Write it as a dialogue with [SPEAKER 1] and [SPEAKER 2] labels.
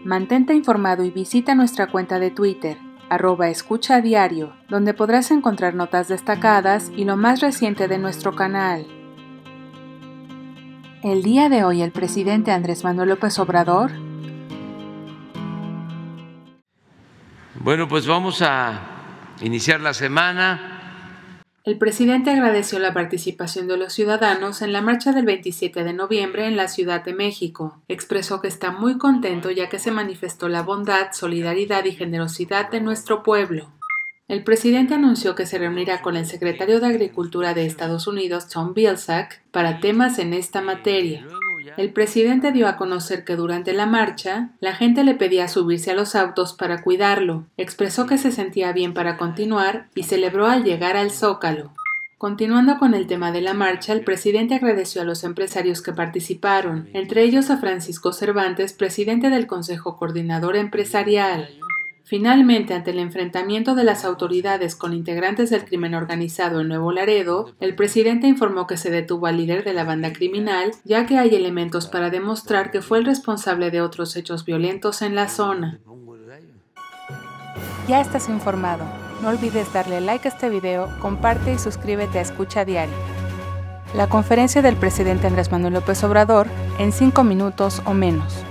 [SPEAKER 1] Mantente informado y visita nuestra cuenta de Twitter, @escuchadiario, donde podrás encontrar notas destacadas y lo más reciente de nuestro canal. El día de hoy el presidente Andrés Manuel López Obrador.
[SPEAKER 2] Bueno, pues vamos a iniciar la semana.
[SPEAKER 1] El presidente agradeció la participación de los ciudadanos en la marcha del 27 de noviembre en la Ciudad de México. Expresó que está muy contento ya que se manifestó la bondad, solidaridad y generosidad de nuestro pueblo. El presidente anunció que se reunirá con el secretario de Agricultura de Estados Unidos, Tom Vilsack, para temas en esta materia. El presidente dio a conocer que durante la marcha, la gente le pedía subirse a los autos para cuidarlo. Expresó que se sentía bien para continuar y celebró al llegar al Zócalo. Continuando con el tema de la marcha, el presidente agradeció a los empresarios que participaron, entre ellos a Francisco Cervantes, presidente del Consejo Coordinador Empresarial. Finalmente, ante el enfrentamiento de las autoridades con integrantes del crimen organizado en Nuevo Laredo, el presidente informó que se detuvo al líder de la banda criminal, ya que hay elementos para demostrar que fue el responsable de otros hechos violentos en la zona. Ya estás informado. No olvides darle like a este video, comparte y suscríbete a Escucha Diario. La conferencia del presidente Andrés Manuel López Obrador en 5 minutos o menos.